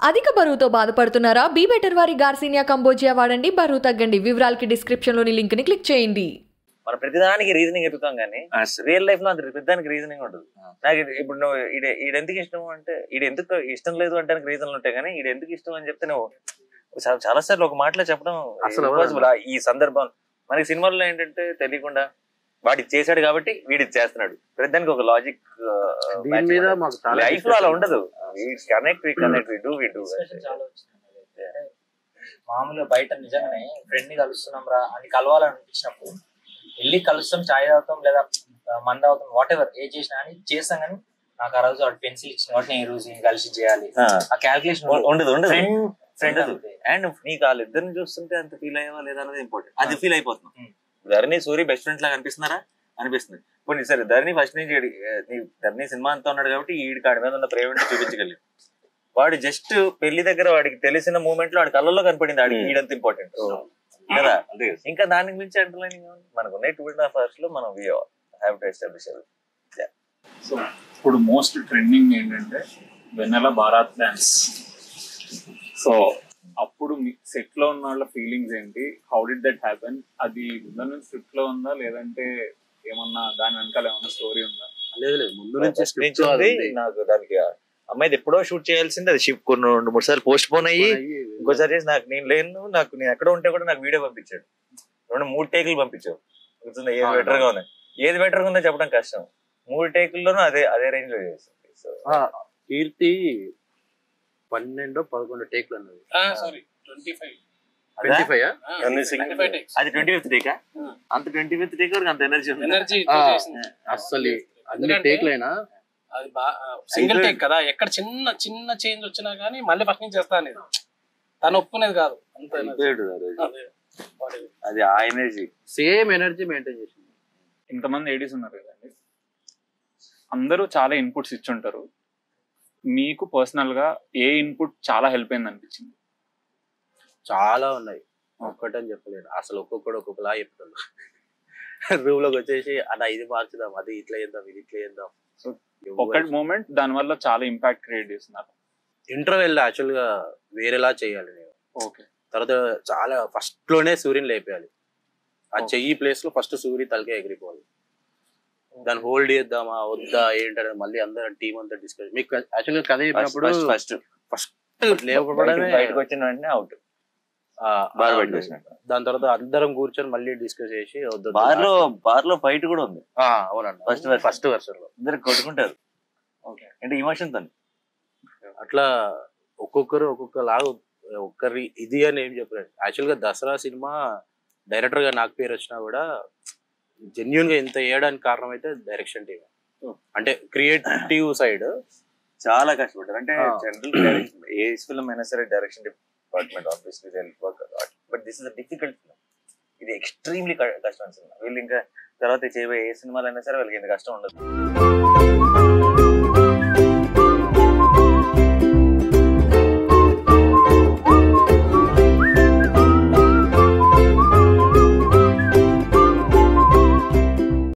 అధిక బరువుతో బాధపడుతున్నారా? బీ బెటర్ వారి గార్సినియా కంబోజియా వాడండి, బరువు తగ్గండి. వివరాలకి డిస్క్రిప్షన్ లోని లింక్ ని క్లిక్ చేయండి. మన ప్రతిదానికి రీజనింగ్ ఎత్తుతాం కానీ రియల్ లైఫ్ లో అది ప్రతిదానికి రీజనింగ్ ఉంటుంది. నాకు ఇప్పుడు నువ్వు ఈడెందుకు ఇష్టం అంటే ఈడెందుకు ఇష్టం లేదు అంటే రీజన్లు ఉంటాయి, కానీ ఈడెందుకు ఇష్టం అని చెప్తే నువ్వు చాలా సార్లు ఒక మాటలో చెప్పడం అసలు ఈ సందర్భం మనకి సినిమాల్లో ఏంటంటే తెలియకుండా వాడికి చేశాడు కాబట్టి వీడి చేస్తున్నాడు. ప్రతిదానికి ఒక లాజిక్ లైఫ్ లో అలా ఉండదు. మామూలుగా బయట నిజంగానే ఫ్రెండ్ ని కలుస్తున్నాం రా అని కలవాలనిపించినప్పుడు వెళ్ళి కలుస్తాం, చాయ్ తాగుతాం లేదా మంద అవుతాం, వాట్ ఎవర్ ఏ చేసినా అని చేస్తాం. కానీ నాకు ఆ రోజు వాడు పెన్సిల్ ఇచ్చిన వాటి నేను ఈ రోజు కలిసి చేయాలి ఆ క్యాల్కులేషన్ ఉండదు. ఫ్రెండ్ అండ్ నీకు వాళ్ళిద్దరిని చూస్తుంటే అంత ఫీల్ అయ్యేవా లేదా అనేది ఇంపార్టెంట్. అది ఫీల్ అయిపోతున్నాం. ధరణి సూరి బెస్ట్ ఫ్రెండ్స్ లాగా అనిపిస్తున్నారా? అనిపిస్తుంది. కొన్ని సరే ధరణి ఫస్ట్ నుంచి ధరణి సినిమా అంతా ఉన్నాడు కాబట్టి ఈడి కాడి మీద ఉన్న ప్రేమ చూపించగలిగాడు. వాడు జస్ట్ పెళ్లి దగ్గర వాడికి తెలిసిన మూమెంట్ లో వాడి కళ్ళల్లో కనపడింది వాడికి ఈడంత ఇంపార్టెంట్ కదా. ఇంకా దానికి మించి అంటర్లైనింగ్ మనకు ఉన్నాయి 2.5 hours లో మనం హ్యావ్ టు ఎస్టాబ్లిష్. సో ఇప్పుడు మోస్ట్ ట్రెండింగ్ ఏంటంటే వెన్నెల బారాత్ డాన్స్. సో అప్పుడు సెట్ లో ఉన్న వాళ్ళ ఫీలింగ్స్ ఏంటి? How did that happen? అది ముందు స్క్రిప్ట్ లో ఉందా లేదంటే ఏమన్నా దాని వెనకాల ఏమన్నా స్టోరీ ఉందా? లేదు, ముందు నుంచి స్క్రిప్ట్ ఉంది. నాకు దానికి అమ్మాయిది ఎప్పుడో షూట్ చేయాల్సింది, అది షిప్ కొన్ని 2-3 సార్లు పోస్ట్ పోన్ అయ్యి ఇంకోసారి చేసి నాకు నేను లేను, నేను ఎక్కడ ఉంటే కూడా నాకు వీడియో పంపించాడు. 2-3 టేకులు పంపించావు. ఏది బెటర్ గా ఉన్నాయి, ఏది బెటర్ గా ఉందో చెప్పడం కష్టం. 3 టేకుల్లోనూ అదే రేంజ్ లో చేస్తుంది. కీర్తి 12-11 టేకులు అన్నది. అది 25th టేకా? అంత 25th టేక్ వరకు అంత ఎనర్జీ అసలు అన్ని టేకులైనా అది సింగిల్ టేక్ కదా, ఎక్కడ చిన్న చేంజ్ వచ్చినా గానీ మళ్ళీ ఫస్ట్ నుంచి చేస్తా అనేది తను ఒప్పుకునేది కాదు. అది ఆ ఎనర్జీ, సేమ్ ఎనర్జీ మెయింటైన్ చేసింది. ఇంతమంది ఏడీస్ ఉన్నారు కదండి, అందరూ చాలా ఇన్పుట్స్ ఇచ్చుంటారు. మీకు పర్సనల్ గా ఏ ఇన్పుట్ చాలా హెల్ప్ అయింది అనిపించింది? చాలా ఉన్నాయి, ఒక్కటని చెప్పలేదు. అసలు ఒక్కొక్కడు ఒక్కొక్కలా చెప్తాడు. రూమ్ లోకి వచ్చేసి అలా ఇది మార్చుదాం, అది ఇట్లా చేద్దాం, ఇది ఇట్లా చేద్దాం. సో ఒక మూమెంట్ దాని వల్ల చాలా ఇంపాక్ట్ క్రియేట్ చేస్తున్నారు. ఇంటర్వెల్ యాక్చువల్ గా వేరేలా చేయాలి నేను. ఓకే, తర్వాత చాలా ఫస్ట్ లోనే సూర్యుని లేపేయాలి. ఆ చెయ్యి ప్లేస్ లో ఫస్ట్ సూర్య తలకే ఎగిరిపోవాలి. దాన్ని హోల్డ్ చేద్దామా వద్దా ఏంటనే మళ్ళీ అందరం టీం అంతా డిస్కస్. మీకు యాక్చువల్ గా కథ చెప్పినప్పుడు ఫస్ట్ లేపడమే వచ్చిన వెంటనే అవుట్. దాని తర్వాత అందరం కూర్చొని మళ్ళీ డిస్కస్ చేసి బార్ లో ఫైట్ కూడా ఉంది. అవునండి, ఫస్ట్ వర్షన్ లో ఇద్దరు కొట్టుకుంటారు అంటే ఇమోషన్ తో. అట్లా ఒక్కొక్కరు ఒక్కొక్కలాగా ఒక్కరి ఇది అని ఏం చెప్పలేదు. యాక్చువల్ గా దసరా సినిమా డైరెక్టర్ గా నాకు పేరు వచ్చినా కూడా జెన్యున్ గా ఇంత వేయడానికి కారణం అయితే డైరెక్షన్ టీమ్. అంటే క్రియేటివ్ సైడ్ చాలా కష్టపడ్డారు. అంటే జనరల్ డైరెక్షన్ ఏ ఫిల్మ్ అయినా సరే direction department obviously they will work a lot, but this is a difficult film. ఇది ఎక్స్ట్రీమ్లీ కష్టమైన సినిమా. వీళ్ళు ఇంకా తర్వాత చేయబోయే ఏ సినిమాలు అయినా సరే వాళ్ళకి ఇంత కష్టం ఉండదు.